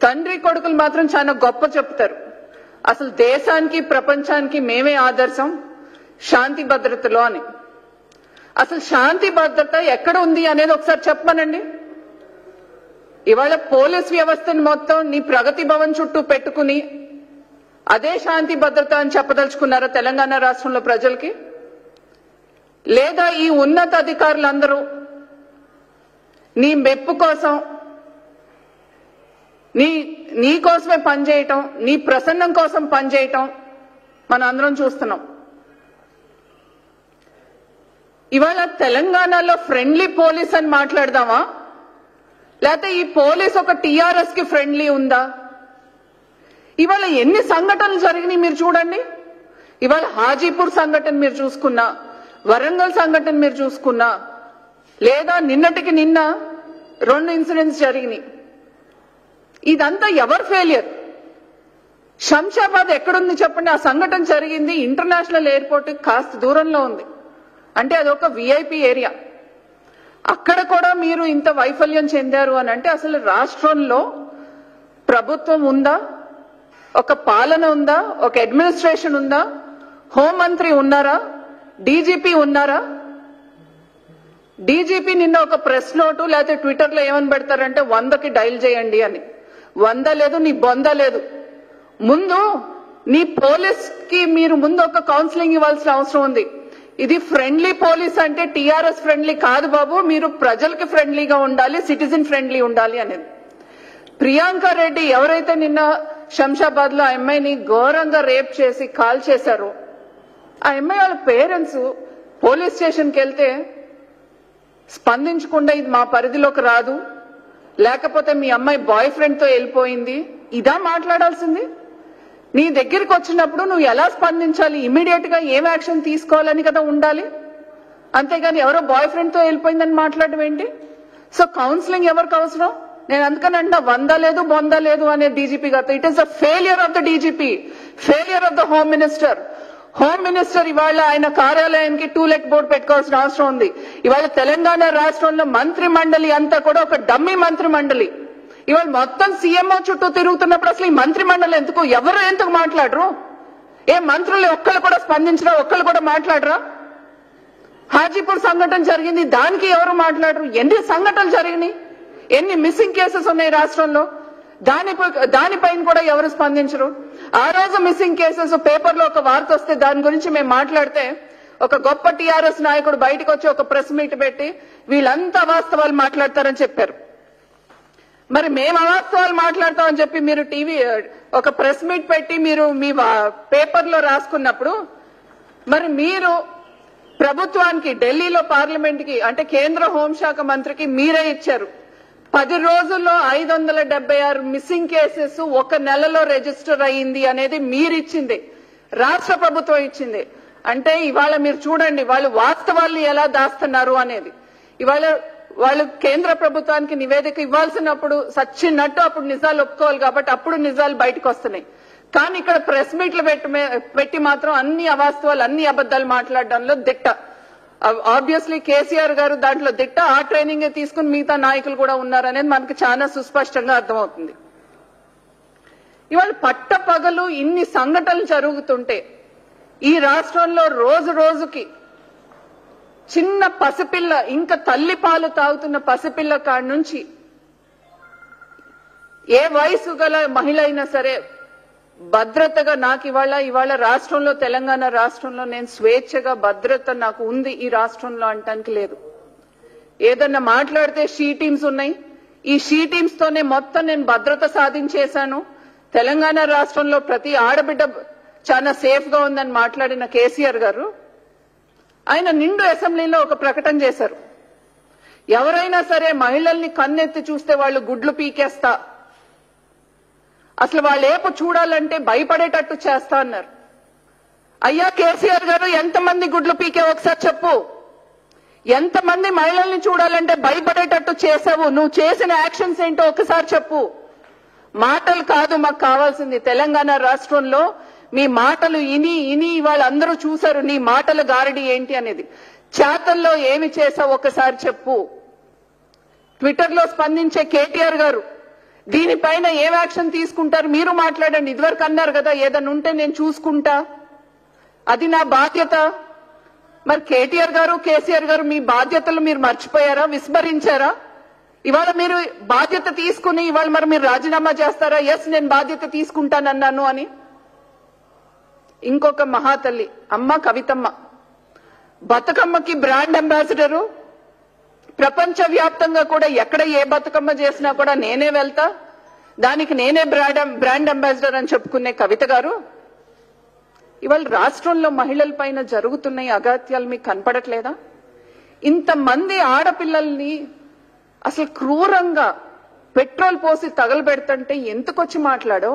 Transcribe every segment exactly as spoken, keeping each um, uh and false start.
తండ్రి కొడుకులు మాత్రం చాలా గొప్ప చెప్తారు. అసలు దేశానికి ప్రపంచానికి మేమే ఆదర్శం శాంతి భద్రతలో అని. అసలు శాంతి భద్రత ఎక్కడ ఉంది అనేది ఒకసారి చెప్పమనండి. ఇవాళ పోలీస్ వ్యవస్థను మొత్తం నీ ప్రగతి భవన్ చుట్టూ పెట్టుకుని అదే శాంతి భద్రత అని చెప్పదలుచుకున్నారా తెలంగాణ రాష్ట్రంలో ప్రజలకి? లేదా ఈ ఉన్నత అధికారులందరూ నీ మెప్పు కోసం నీ నీ కోసమే పనిచేయటం, నీ ప్రసన్నం కోసం పనిచేయటం మనం అందరం చూస్తున్నాం. ఇవాళ తెలంగాణలో ఫ్రెండ్లీ పోలీస్ అని మాట్లాడదామా, లేకపోతే ఈ పోలీస్ ఒక టీఆర్ఎస్ కి ఫ్రెండ్లీ ఉందా? ఇవాళ ఎన్ని సంఘటనలు జరిగినాయి మీరు చూడండి. ఇవాళ హాజీపూర్ సంఘటన మీరు చూసుకున్నా, వరంగల్ సంఘటన మీరు చూసుకున్నా, లేదా నిన్నటికి నిన్న రెండు ఇన్సిడెంట్స్ జరిగినాయి. ఇదంతా ఎవరు ఫెయిలియర్? శంషాబాద్ ఎక్కడుంది చెప్పండి? ఆ సంఘటన జరిగింది ఇంటర్నేషనల్ ఎయిర్పోర్ట్ కాస్త దూరంలో ఉంది. అంటే అదొక విఐపి ఏరియా. అక్కడ కూడా మీరు ఇంత వైఫల్యం చెందారు అని అంటే అసలు రాష్ట్రంలో ప్రభుత్వం ఉందా? ఒక పాలన ఉందా? ఒక అడ్మినిస్ట్రేషన్ ఉందా? హోంమంత్రి ఉన్నారా? డీజీపీ ఉన్నారా? డీజీపీ నిన్న ఒక ప్రెస్ నోటు లేకపోతే ట్విట్టర్ లో ఏమని పెడతారంటే వందకి డైల్ చేయండి అని. వంద లేదు, నీ బొంద లేదు. ముందు నీ పోలీస్ కి మీరు ముందు ఒక కౌన్సిలింగ్ ఇవ్వాల్సిన అవసరం ఉంది. ఇది ఫ్రెండ్లీ పోలీస్ అంటే టీఆర్ఎస్ ఫ్రెండ్లీ కాదు బాబు, మీరు ప్రజలకి ఫ్రెండ్లీగా ఉండాలి, సిటిజన్ ఫ్రెండ్లీ ఉండాలి అనేది. ప్రియాంక రెడ్డి ఎవరైతే నిన్న శంషాబాద్ లో ఆ అమ్మాయిని ఘోరంగా రేప్ చేసి కాల్ చేశారో, ఆ అమ్మాయి వాళ్ళ పేరెంట్స్ పోలీస్ స్టేషన్కి వెళ్తే స్పందించకుండా ఇది మా పరిధిలోకి రాదు, లేకపోతే మీ అమ్మాయి బాయ్ ఫ్రెండ్ తో వెళ్ళిపోయింది, ఇదా మాట్లాడాల్సింది? నీ దగ్గరికి వచ్చినప్పుడు నువ్వు ఎలా స్పందించాలి, ఇమీడియట్ గా ఏం యాక్షన్ తీసుకోవాలని కదా ఉండాలి. అంతేగాని ఎవరో బాయ్ ఫ్రెండ్ తో వెళ్ళిపోయిందని మాట్లాడడం ఏంటి? సో కౌన్సిలింగ్ ఎవరికి అవసరం? నేను అందుకని అంటా వంద లేదు బొంద లేదు అనే డీజీపీ గారితో. It is the failure of the DGP, failure of the home minister. Home minister ఇవాళ ఆయన కార్యాలయానికి టూ లెక్ బోర్డు పెట్టుకోవాల్సిన అవసరం ఉంది. ఇవాళ తెలంగాణ రాష్ట్రంలో మంత్రి మండలి అంతా కూడా ఒక డమ్మీ మంత్రి మండలి. ఇవాళ మొత్తం సీఎంఓ చుట్టూ తిరుగుతున్నప్పుడు అసలు ఈ మంత్రి మండలి ఎందుకు, ఎవరు ఎందుకు మాట్లాడరు? ఏ మంత్రులు ఒక్కళ్ళు కూడా స్పందించరా, ఒక్కళ్ళు కూడా మాట్లాడరా? హాజీపూర్ సంఘటన జరిగింది, దానికి ఎవరు మాట్లాడరు? ఎన్ని సంఘటనలు జరిగినాయి, ఎన్ని మిస్సింగ్ కేసెస్ ఉన్నాయి రాష్ట్రంలో, దానిపై దానిపైన కూడా ఎవరు స్పందించరు. ఆ రోజు మిస్సింగ్ కేసెస్ పేపర్లో ఒక వార్త వస్తే దాని గురించి మేము మాట్లాడితే ఒక గొప్ప టీఆర్ఎస్ నాయకుడు బయటకు వచ్చి ఒక ప్రెస్ మీట్ పెట్టి వీళ్ళంతా వాస్తవాలు మాట్లాడతారని చెప్పారు. మరి మేము అవాస్తవాలు మాట్లాడతామని చెప్పి మీరు టీవీ ఒక ప్రెస్ మీట్ పెట్టి మీరు మీ పేపర్లో రాసుకున్నప్పుడు మరి మీరు ప్రభుత్వానికి ఢిల్లీలో పార్లమెంట్ కి అంటే కేంద్ర హోంశాఖ మంత్రికి మీరే ఇచ్చారు. పది రోజుల్లో ఐదు వందల డెబ్బై ఆరు మిస్సింగ్ కేసెస్ ఒక నెలలో రిజిస్టర్ అయ్యింది అనేది మీరిచ్చింది, రాష్ట్ర ప్రభుత్వం ఇచ్చింది. అంటే ఇవాళ మీరు చూడండి వాళ్ళు వాస్తవాల్ని ఎలా దాస్తున్నారు అనేది. ఇవాళ వాళ్ళు కేంద్ర ప్రభుత్వానికి నివేదిక ఇవ్వాల్సినప్పుడు సచ్చినట్టు అప్పుడు నిజాలు ఒప్పుకోవాలి కాబట్టి అప్పుడు నిజాలు బయటకు వస్తున్నాయి. కానీ ఇక్కడ ప్రెస్ మీట్లు పెట్టి పెట్టి మాత్రం అన్ని అవాస్తవాలు అన్ని అబద్దాలు మాట్లాడడంలో దిట్ట. ఆబ్వియస్లీ కేసీఆర్ గారు దాంట్లో దిట్ట, ఆ ట్రైనింగ్ తీసుకుని మిగతా నాయకులు కూడా ఉన్నారనేది మనకి చాలా సుస్పష్టంగా అర్థమవుతుంది. ఇవాళ పట్ట పగలు ఇన్ని సంఘటనలు జరుగుతుంటే ఈ రాష్ట్రంలో రోజు రోజుకి చిన్న పసిపిల్ల ఇంకా తల్లి పాలు తాగుతున్న పసిపిల్ల కాడి నుంచి ఏ వయసు గల మహిళ అయినా సరే భద్రతగా నాకు ఇవాళ ఇవాళ రాష్ట్రంలో తెలంగాణ రాష్ట్రంలో నేను స్వేచ్ఛగా భద్రత నాకు ఉంది ఈ రాష్ట్రంలో అంటానికి లేదు. ఏదన్నా మాట్లాడితే షీ టీమ్స్ ఉన్నాయి, ఈ షీ టీమ్స్ తోనే మొత్తం నేను భద్రత సాధించేశాను, తెలంగాణ రాష్ట్రంలో ప్రతి ఆడబిడ్డ చాలా సేఫ్ గా ఉందని మాట్లాడిన కేసీఆర్ గారు ఆయన నిండు అసెంబ్లీలో ఒక ప్రకటన చేశారు. ఎవరైనా సరే మహిళల్ని కన్నెత్తి చూస్తే వాళ్ళు గుడ్లు పీకేస్తా, అసలు వాళ్ళ ఏపు చూడాలంటే భయపడేటట్టు చేస్తా అన్నారు. అయ్యా కేసీఆర్ గారు ఎంతమంది గుడ్లు పీకే ఒకసారి చెప్పు, ఎంతమంది మహిళల్ని చూడాలంటే భయపడేటట్టు చేసావు, నువ్వు చేసిన యాక్షన్స్ ఏంటో ఒకసారి చెప్పు. మాటలు కాదు మాకు కావాల్సింది, తెలంగాణ రాష్ట్రంలో మీ మాటలు ఇని ఇని వాళ్ళందరూ చూశారు నీ మాటల గారడి ఏంటి అనేది. చేతల్లో ఏమి చేసావు ఒకసారి చెప్పు. ట్విట్టర్ లో స్పందించే కేటీఆర్ గారు దీనిపైన ఏం యాక్షన్ తీసుకుంటారు మీరు మాట్లాడండి. ఇదివరకు అన్నారు కదా ఏదైనా ఉంటే నేను చూసుకుంటా, అది నా బాధ్యత. మరి కేటీఆర్ గారు కేసీఆర్ గారు మీ బాధ్యతలు మీరు మర్చిపోయారా, విస్మరించారా? ఇవాళ మీరు బాధ్యత తీసుకుని ఇవాళ మరి మీరు రాజీనామా చేస్తారా? ఎస్ నేను బాధ్యత తీసుకుంటానన్నాను అని. ఇంకొక మహాతల్లి అమ్మ కవితమ్మ, బతుకమ్మకి బ్రాండ్ అంబాసిడరు. ప్రపంచ వ్యాప్తంగా కూడా ఎక్కడ ఏ బతుకమ్మ చేసినా కూడా నేనే వెళ్తా, దానికి నేనే బ్రాండ్ బ్రాండ్ అంబాసిడర్ అని చెప్పుకునే కవిత గారు ఇవాళ రాష్ట్రంలో మహిళల పైన జరుగుతున్న ఈ అగాత్యాలు మీకు కనపడట్లేదా? ఇంతమంది ఆడపిల్లల్ని అసలు క్రూరంగా పెట్రోల్ పోసి తగలబెడుతుంటే ఎందుకొచ్చి మాట్లాడో,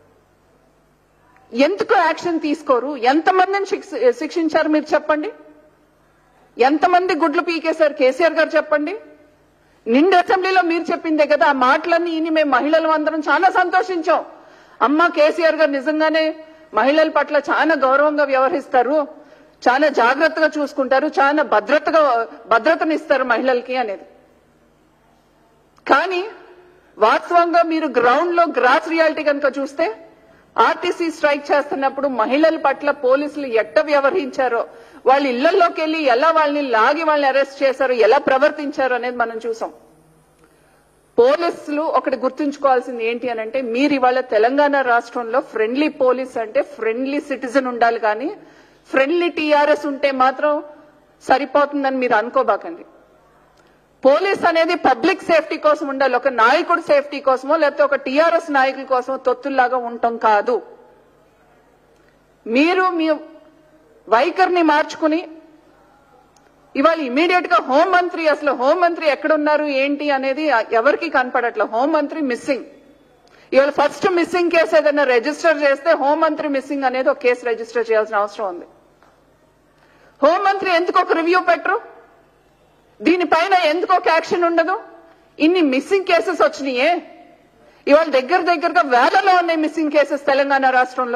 ఎందుకు యాక్షన్ తీసుకోరు? ఎంతమందిని శిక్షించారు మీరు చెప్పండి? ఎంతమంది గుడ్లు పీకేశారు కేసీఆర్ గారు చెప్పండి? నిండు అసెంబ్లీలో మీరు చెప్పిందే కదా ఆ మాటలన్నీ ఇని మేము మహిళలు అందరం చాలా సంతోషించాం. అమ్మ కేసీఆర్ గారు నిజంగానే మహిళల పట్ల చాలా గౌరవంగా వ్యవహరిస్తారు, చాలా జాగ్రత్తగా చూసుకుంటారు, చాలా భద్రతగా భద్రతనిస్తారు మహిళలకి అనేది. కానీ వాస్తవంగా మీరు గ్రౌండ్ లో గ్రాస్ రియాలిటీ కనుక చూస్తే ఆర్టీసీ స్ట్రైక్ చేస్తున్నప్పుడు మహిళల పట్ల పోలీసులు ఎట్ట వ్యవహరించారో, వాళ్ళ ఇళ్లలోకి వెళ్లి ఎలా వాళ్ళని లాగి వాళ్ళని అరెస్ట్ చేశారో, ఎలా ప్రవర్తించారో అనేది మనం చూసాం. పోలీసులు ఒకటి గుర్తుంచుకోవాల్సింది ఏంటి అని అంటే, మీరు ఇవాళ తెలంగాణ రాష్ట్రంలో ఫ్రెండ్లీ పోలీస్ అంటే ఫ్రెండ్లీ సిటిజన్ ఉండాలి, కానీ ఫ్రెండ్లీ టీఆర్ఎస్ ఉంటే మాత్రం సరిపోతుందని మీరు అనుకోబాకండి. పోలీస్ అనేది పబ్లిక్ సేఫ్టీ కోసం ఉండాలి, ఒక నాయకుడు సేఫ్టీ కోసమో లేకపోతే ఒక టీఆర్ఎస్ నాయకుల కోసమో తొత్తుల్లాగా ఉండటం కాదు. మీరు మీ వైఖరిని మార్చుకుని ఇవాళ ఇమీడియట్ గా హోంమంత్రి, అసలు హోంమంత్రి ఎక్కడున్నారు ఏంటి అనేది ఎవరికి కనపడట్లేదు. హోంమంత్రి మిస్సింగ్. ఇవాళ ఫస్ట్ మిస్సింగ్ కేసు ఏదైనా రిజిస్టర్ చేస్తే హోంమంత్రి మిస్సింగ్ అనేది ఒక కేసు రిజిస్టర్ చేయాల్సిన అవసరం ఉంది. హోంమంత్రి ఎందుకు ఒక రివ్యూ పెట్టరు? దీనిపైన ఎందుకు ఒక యాక్షన్ ఉండదు? ఇన్ని మిస్సింగ్ కేసెస్ వచ్చినాయే, ఇవాళ దగ్గర దగ్గరగా వేలలో ఉన్నాయి మిస్సింగ్ కేసెస్ తెలంగాణ రాష్ట్రంలో.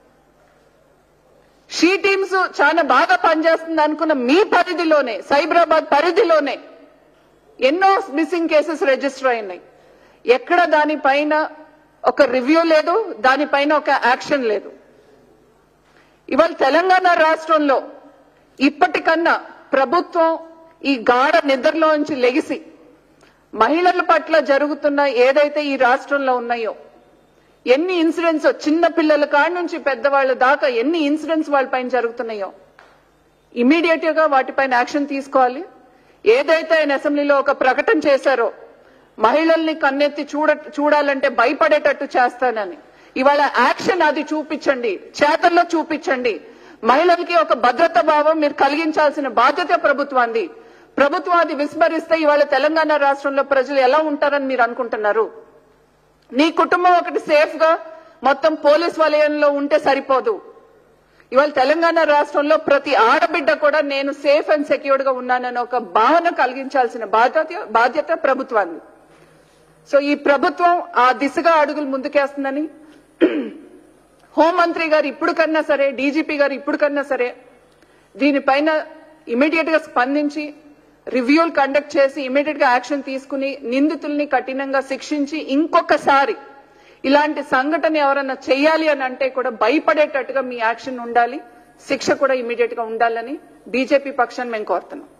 షీ టీమ్స్ చాలా బాగా పనిచేస్తుంది అనుకున్న మీ పరిధిలోనే, సైబరాబాద్ పరిధిలోనే ఎన్నో మిస్సింగ్ కేసెస్ రిజిస్టర్ అయినాయి. ఎక్కడ దానిపైన ఒక రివ్యూ లేదు, దానిపైన ఒక యాక్షన్ లేదు. ఇవాళ తెలంగాణ రాష్ట్రంలో ఇప్పటికన్నా ప్రభుత్వం ఈ గాఢ నిద్రలోంచి లెగిసి మహిళల పట్ల జరుగుతున్న ఏదైతే ఈ రాష్ట్రంలో ఉన్నాయో, ఎన్ని ఇన్సిడెంట్స్ చిన్న పిల్లల కాడి నుంచి పెద్దవాళ్ళ దాకా ఎన్ని ఇన్సిడెంట్స్ వాళ్ళపైన జరుగుతున్నాయో ఇమీడియట్ గా వాటిపైన యాక్షన్ తీసుకోవాలి. ఏదైతే ఆయన అసెంబ్లీలో ఒక ప్రకటన చేశారో, మహిళల్ని కన్నెత్తి చూడ చూడాలంటే భయపడేటట్టు చేస్తానని, ఇవాళ యాక్షన్ అది చూపించండి, చేతల్లో చూపించండి. మహిళలకి ఒక భద్రతా భావం మీరు కలిగించాల్సిన బాధ్యత ప్రభుత్వాన్ని. ప్రభుత్వం అది విస్మరిస్తే ఇవాళ తెలంగాణ రాష్ట్రంలో ప్రజలు ఎలా ఉంటారని మీరు అనుకుంటున్నారు? నీ కుటుంబం ఒకటి సేఫ్ గా మొత్తం పోలీస్ వలయంలో ఉంటే సరిపోదు. ఇవాళ తెలంగాణ రాష్ట్రంలో ప్రతి ఆడబిడ్డ కూడా నేను సేఫ్ అండ్ సెక్యూర్డ్ గా ఉన్నానని ఒక భావన కలిగించాల్సిన బాధ్యత బాధ్యత ప్రభుత్వాన్ని. సో ఈ ప్రభుత్వం ఆ దిశగా అడుగులు ముందుకేస్తుందని హోంమంత్రి గారు ఇప్పుడు కన్నా సరే, డీజీపీ గారు ఇప్పుడు కన్నా సరే దీనిపైన ఇమీడియట్ గా స్పందించి రివ్యూలు కండక్ట్ చేసి ఇమీడియట్ గా యాక్షన్ తీసుకుని నిందితుల్ని కఠినంగా శిక్షించి ఇంకొకసారి ఇలాంటి సంఘటన ఎవరన్నా చేయాలి అని అంటే కూడా భయపడేటట్టుగా మీ యాక్షన్ ఉండాలి, శిక్ష కూడా ఇమీడియట్ గా ఉండాలని బీజేపీ పక్షాన్ని మేము కోరుతున్నాం.